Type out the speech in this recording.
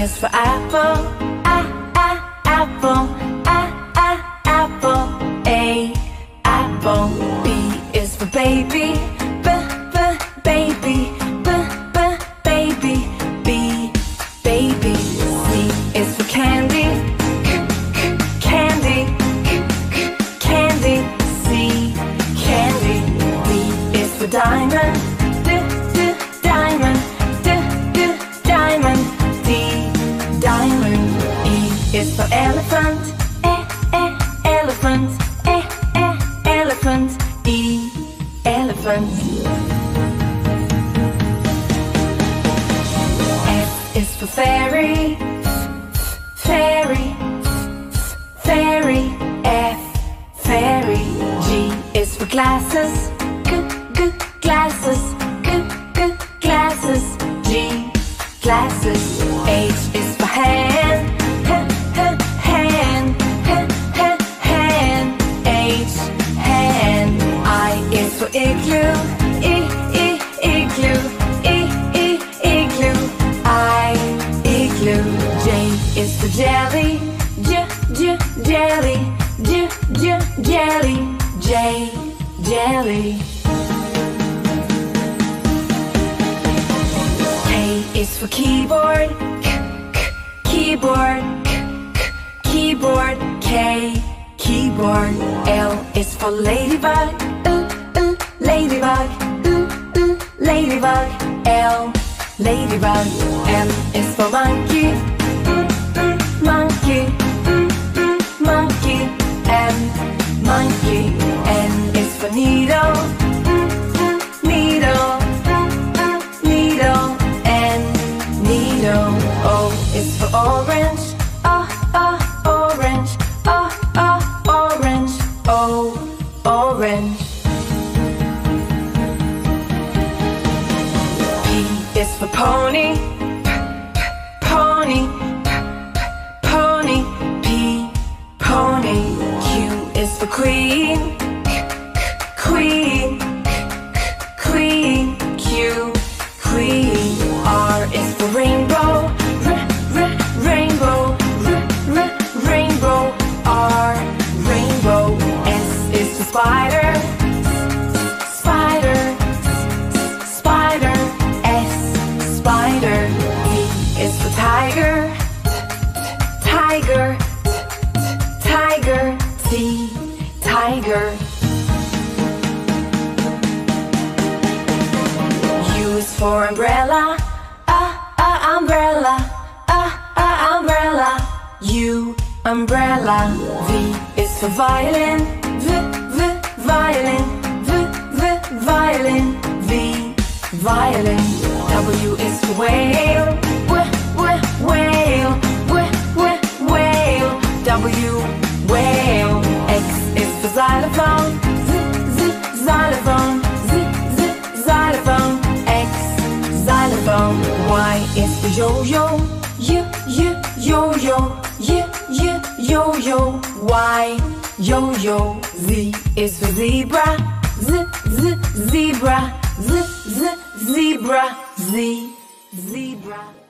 is for apple, apple, apple. A, apple. B is for baby, baby, baby. B, baby. C is for candy, candy, candy. C, candy. D is for diamond, diamond, diamond. D, diamond. E is for elephant, elephant, elephant. E, elephant. F is for fairy, fairy, fairy. F, fairy. G is for glasses, glasses, glasses. G, glasses. H is for hand, hand, hand. H, hand. I is for igloo, igloo, igloo. I, igloo. J is for jelly, jelly, jelly. J, jelly. K is for keyboard, keyboard, keyboard. K, keyboard. L is for ladybug, ladybug, ladybug. L, ladybug. M is for monkey, monkey, monkey. M, monkey. N is for needle, needle, needle. N, needle. O is for orange, orange, orange. O, orange. P is for pony, pony, pony. P, pony. Q is for queen, queen, queen. Q, queen. R is for rainbow, rainbow, rainbow. R, rainbow. S is for spider, spider, spider. S, spider. T is for tiger, tiger, tiger. T, tiger. U is for umbrella, umbrella, umbrella. U, umbrella. V is for violin, violin, violin. V, violin. W is for whale, whale, whale. W, whale. X is for xylophone, xylophone, xylophone. X, xylophone. Y is for yo-yo, yo-yo, yo-yo. Y, yo-yo. Z is for zebra, zebra, zebra. Z, zebra.